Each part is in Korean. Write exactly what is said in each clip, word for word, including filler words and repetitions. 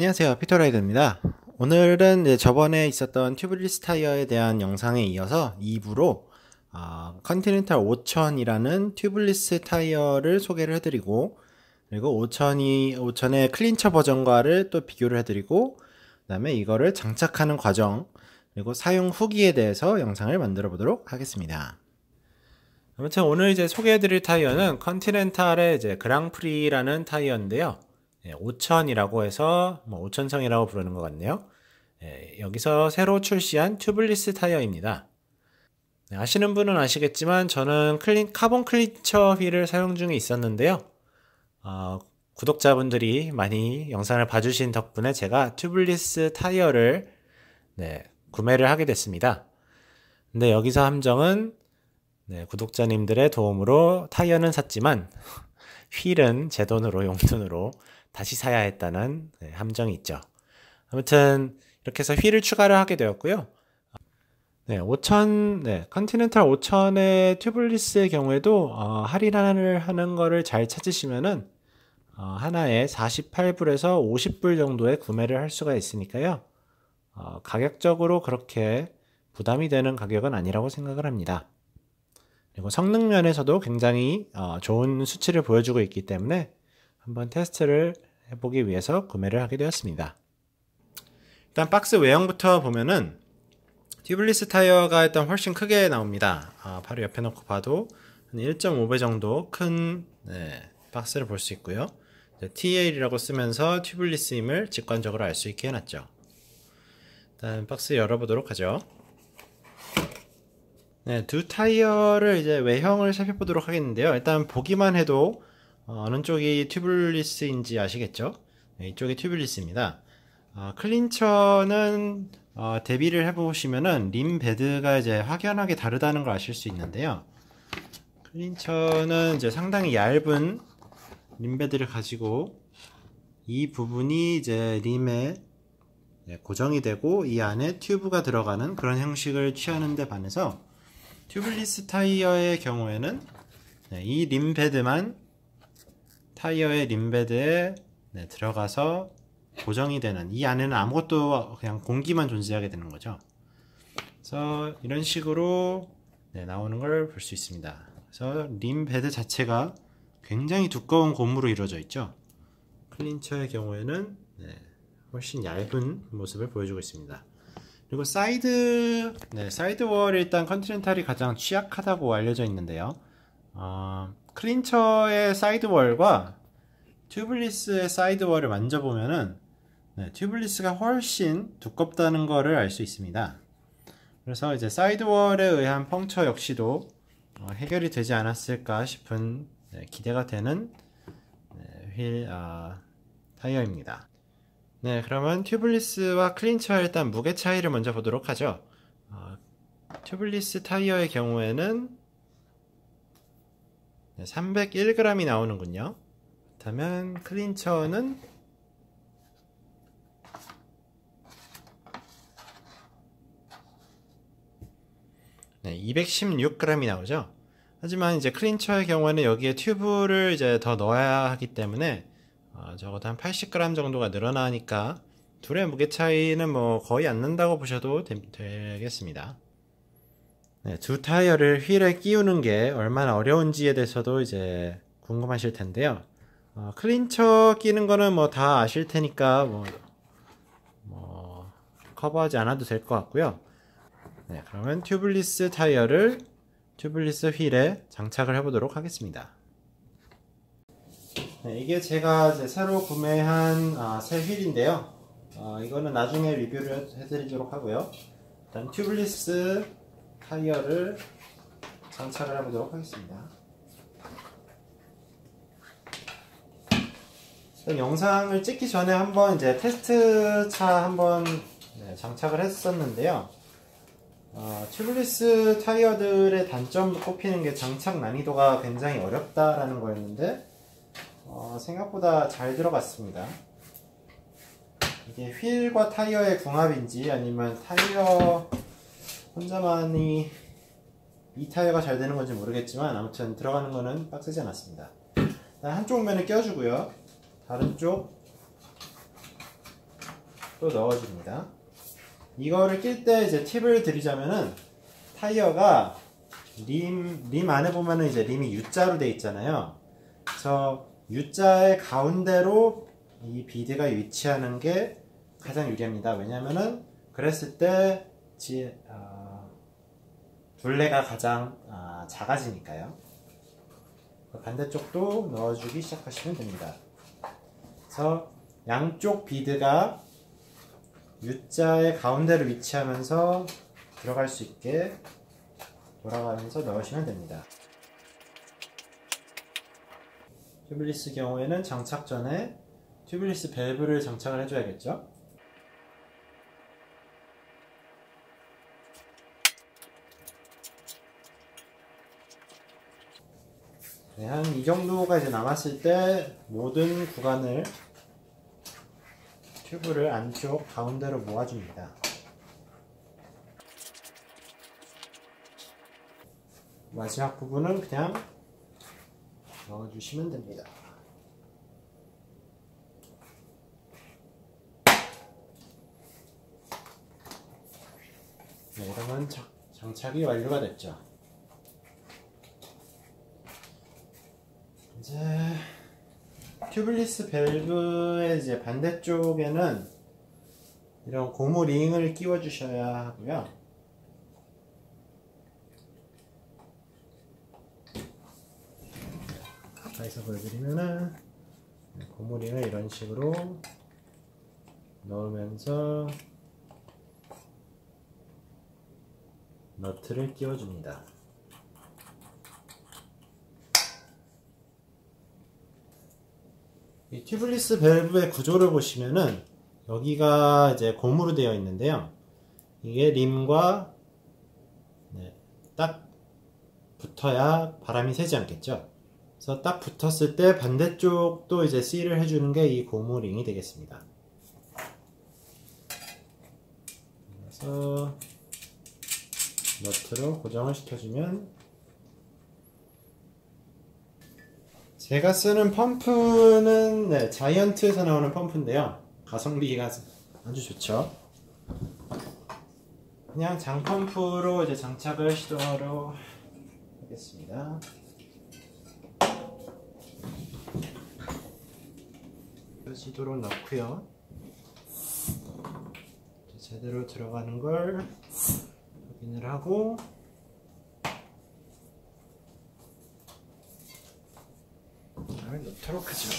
안녕하세요, 피터라이더입니다. 오늘은 이제 저번에 있었던 튜블리스 타이어에 대한 영상에 이어서 이 부로 어, 컨티넨탈 오천이라는 튜블리스 타이어를 소개를 해드리고, 그리고 오천이, 오천의 클린처 버전과를 또 비교를 해드리고, 그 다음에 이거를 장착하는 과정, 그리고 사용 후기에 대해서 영상을 만들어 보도록 하겠습니다. 아무튼 오늘 이제 소개해드릴 타이어는 컨티넨탈의 이제 그랑프리라는 타이어인데요. 예, 오천이라고 해서 뭐 오천성이라고 부르는 것 같네요. 예, 여기서 새로 출시한 튜블리스 타이어입니다. 네, 아시는 분은 아시겠지만 저는 클린, 카본 클린처 휠을 사용 중에 있었는데요. 어, 구독자분들이 많이 영상을 봐주신 덕분에 제가 튜블리스 타이어를 네, 구매를 하게 됐습니다. 근데 여기서 함정은 네, 구독자님들의 도움으로 타이어는 샀지만 휠은 제 돈으로 용돈으로 다시 사야 했다는 네, 함정이 있죠. 아무튼 이렇게 해서 휠을 추가를 하게 되었고요. 네, 오천, 네, 컨티넨탈 오천의 튜블리스의 경우에도 어, 할인을 하는 거를 잘 찾으시면은 어, 하나에 사십팔 불에서 오십 불 정도에 구매를 할 수가 있으니까요. 어, 가격적으로 그렇게 부담이 되는 가격은 아니라고 생각을 합니다. 그리고 성능 면에서도 굉장히 어, 좋은 수치를 보여주고 있기 때문에 한번 테스트를 해보기 위해서 구매를 하게 되었습니다. 일단 박스 외형부터 보면은 튜블리스 타이어가 일단 훨씬 크게 나옵니다. 아, 바로 옆에 놓고 봐도 한 일 점 오 배 정도 큰 네, 박스를 볼 수 있고요. 티에일이라고 쓰면서 튜블리스임을 직관적으로 알 수 있게 해놨죠. 일단 박스 열어보도록 하죠. 네, 두 타이어를 이제 외형을 살펴보도록 하겠는데요. 일단 보기만 해도 어, 어느 쪽이 튜블리스인지 아시겠죠? 네, 이쪽이 튜블리스입니다. 어, 클린처는 어, 대비를 해보시면은 림 베드가 이제 확연하게 다르다는 걸 아실 수 있는데요. 클린처는 이제 상당히 얇은 림 베드를 가지고 이 부분이 이제 림에 고정이 되고 이 안에 튜브가 들어가는 그런 형식을 취하는 데 반해서 튜블리스 타이어의 경우에는 네, 이 림베드만 타이어의 림베드에 네, 들어가서 고정이 되는, 이 안에는 아무것도 그냥 공기만 존재하게 되는 거죠. 그래서 이런 식으로 네, 나오는 걸 볼 수 있습니다. 그래서 림베드 자체가 굉장히 두꺼운 고무로 이루어져 있죠. 클린처의 경우에는 네, 훨씬 얇은 모습을 보여주고 있습니다. 그리고 사이드, 네, 사이드월이 일단 컨티넨탈이 가장 취약하다고 알려져 있는데요. 어, 클린처의 사이드월과 튜블리스의 사이드월을 만져보면은 네, 튜블리스가 훨씬 두껍다는 것을 알 수 있습니다. 그래서 이제 사이드월에 의한 펑처 역시도 어, 해결이 되지 않았을까 싶은 네, 기대가 되는 네, 휠 어, 타이어입니다. 네, 그러면 튜블리스와 클린처의 일단 무게 차이를 먼저 보도록 하죠. 어, 튜블리스 타이어의 경우에는 네, 삼백일 그램이 나오는군요. 그렇다면 클린처는 네, 이백십육 그램이 나오죠. 하지만 이제 클린처의 경우에는 여기에 튜브를 이제 더 넣어야 하기 때문에 어, 적어도 한 팔십 그램 정도가 늘어나니까 둘의 무게 차이는 뭐 거의 안 난다고 보셔도 되, 되겠습니다. 네, 두 타이어를 휠에 끼우는 게 얼마나 어려운지에 대해서도 이제 궁금하실 텐데요. 어, 클린처 끼는 거는 뭐 다 아실 테니까 뭐, 뭐 커버하지 않아도 될 것 같고요. 네, 그러면 튜블리스 타이어를 튜블리스 휠에 장착을 해보도록 하겠습니다. 네, 이게 제가 이제 새로 구매한 아, 새 휠인데요. 어, 이거는 나중에 리뷰를 해드리도록 하고요. 일단 튜블리스 타이어를 장착을 해보도록 하겠습니다. 일단 영상을 찍기 전에 한번 이제 테스트 차 한번 네, 장착을 했었는데요. 어, 튜블리스 타이어들의 단점으로 꼽히는 게 장착 난이도가 굉장히 어렵다라는 거였는데 어, 생각보다 잘 들어갔습니다. 이게 휠과 타이어의 궁합인지 아니면 타이어 혼자만이 이 타이어가 잘 되는 건지 모르겠지만 아무튼 들어가는 거는 빡세지 않았습니다. 한쪽 면을 껴주고요. 다른 쪽 또 넣어줍니다. 이거를 낄 때 이제 팁을 드리자면은 타이어가 림, 림 안에 보면은 이제 림이 U자로 돼 있잖아요. 그래서 U자의 가운데로 이 비드가 위치하는 게 가장 유리합니다. 왜냐면은 그랬을 때 지, 어, 둘레가 가장 어, 작아지니까요. 반대쪽도 넣어주기 시작하시면 됩니다. 그래서 양쪽 비드가 U자의 가운데로 위치하면서 들어갈 수 있게 돌아가면서 넣으시면 됩니다. 튜블리스 경우에는 장착 전에 튜블리스 밸브를 장착을 해줘야겠죠. 네, 한 이 정도가 이제 남았을 때 모든 구간을 튜브를 안쪽 가운데로 모아줍니다. 마지막 부분은 그냥 넣어주시면 됩니다. 네, 이러면 장착이 완료가 됐죠. 이제 튜블리스 밸브의 이제 반대쪽에는 이런 고무 링을 끼워 주셔야 하고요. 가까이서 보여드리면은 고무 링을 이런 식으로 넣으면서 너트를 끼워 줍니다. 이 튜블리스 밸브의 구조를 보시면은 여기가 이제 고무로 되어 있는데요. 이게 림과 네, 딱 붙어야 바람이 새지 않겠죠. 그래서 딱 붙었을 때 반대쪽도 이제 실을 해주는 게 이 고무 링이 되겠습니다. 그래서 너트로 고정을 시켜주면, 제가 쓰는 펌프는 네, 자이언트에서 나오는 펌프인데요. 가성비가 아주 좋죠. 그냥 장펌프로 이제 장착을 시도하러 하겠습니다. 시도록 넣고요. 제대로 들어가는 걸 확인을 하고, 넣도록 하죠.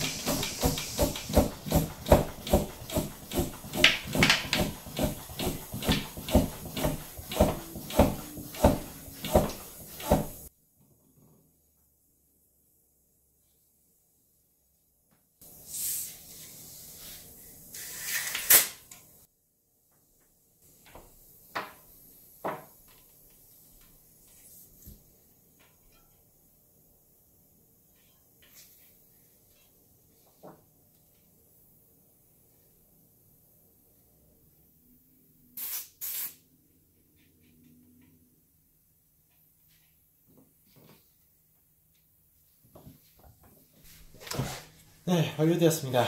네, 완료되었습니다.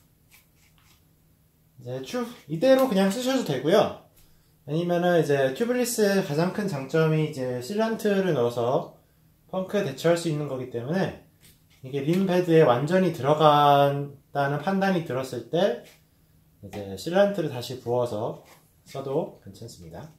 이제 쭉 이대로 그냥 쓰셔도 되고요. 아니면은 이제 튜블리스의 가장 큰 장점이 이제 실란트를 넣어서 펑크에 대처할 수 있는 거기 때문에, 이게 림 패드에 완전히 들어간다는 판단이 들었을 때 이제 실란트를 다시 부어서 써도 괜찮습니다.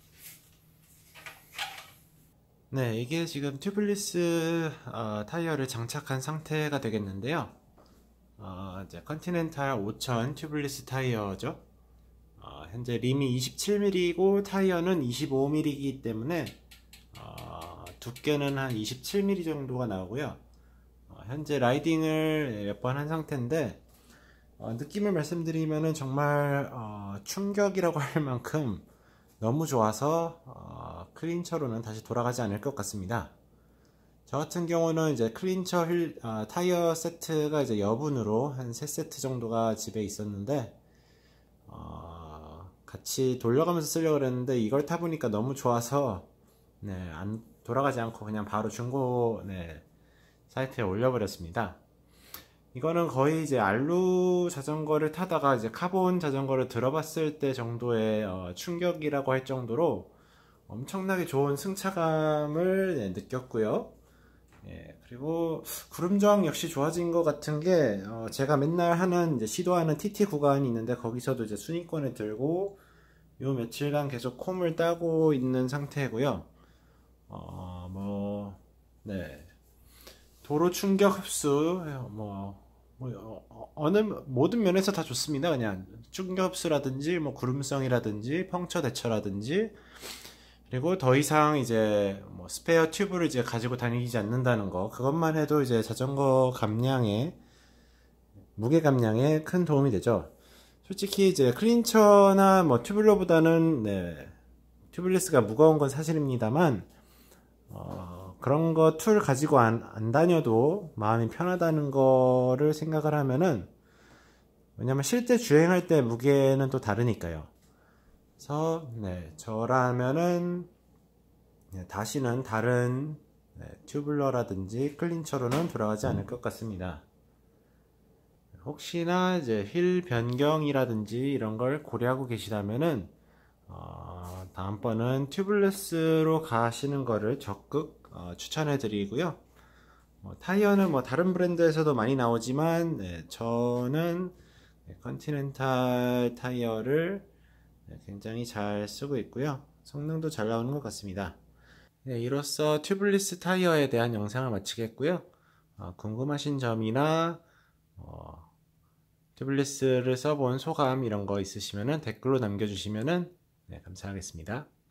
네, 이게 지금 튜블리스 어, 타이어를 장착한 상태가 되겠는데요. 어, 이제 컨티넨탈 오천 튜블리스 타이어죠. 어, 현재 림이 이십칠 밀리미터이고 타이어는 이십오 밀리미터이기 때문에 어, 두께는 한 이십칠 밀리미터 정도가 나오고요. 어, 현재 라이딩을 몇 번 한 상태인데, 어, 느낌을 말씀드리면은 정말 어, 충격이라고 할 만큼 너무 좋아서 어, 클린처로는 다시 돌아가지 않을 것 같습니다. 저 같은 경우는 이제 클린처 휠, 아, 타이어 세트가 이제 여분으로 한 세 세트 정도가 집에 있었는데, 어, 같이 돌려가면서 쓰려고 그랬는데 이걸 타보니까 너무 좋아서 네, 안 돌아가지 않고 그냥 바로 중고 네, 사이트에 올려버렸습니다. 이거는 거의 이제 알루 자전거를 타다가 이제 카본 자전거를 들어봤을 때 정도의 어, 충격이라고 할 정도로 엄청나게 좋은 승차감을 네, 느꼈고요. 예, 그리고 구름 저항 역시 좋아진 것 같은 게 어, 제가 맨날 하는 이제 시도하는 티티 구간이 있는데 거기서도 이제 순위권에 들고 요 며칠간 계속 콤을 따고 있는 상태고요. 어, 뭐, 네. 도로 충격 흡수, 뭐, 뭐 어, 어느 모든 면에서 다 좋습니다. 그냥 충격 흡수라든지, 뭐 구름성이라든지, 펑처 대처라든지, 그리고 더 이상 이제 뭐 스페어 튜브를 이제 가지고 다니지 않는다는 거, 그것만 해도 이제 자전거 감량에 무게 감량에 큰 도움이 되죠. 솔직히 이제 클린처나 뭐 튜블러보다는 네, 튜블리스가 무거운 건 사실입니다만 어, 그런 거 툴 가지고 안, 안 다녀도 마음이 편하다는 거를 생각을 하면은 왜냐면 실제 주행할 때 무게는 또 다르니까요. 그래서 네, 저라면은 네, 다시는 다른 네, 튜블러라든지 클린처로는 돌아가지 않을 것 같습니다. 혹시나 이제 휠 변경이라든지 이런 걸 고려하고 계시다면은 어, 다음번은 튜블레스로 가시는 거를 적극 어, 추천해 드리고요. 뭐, 타이어는 뭐 다른 브랜드에서도 많이 나오지만 네, 저는 네, 컨티넨탈 타이어를 네, 굉장히 잘 쓰고 있고요. 성능도 잘 나오는 것 같습니다. 네, 이로써 튜블리스 타이어에 대한 영상을 마치겠고요. 어, 궁금하신 점이나 어, 튜블리스를 써본 소감 이런 거 있으시면 댓글로 남겨주시면 네, 감사하겠습니다.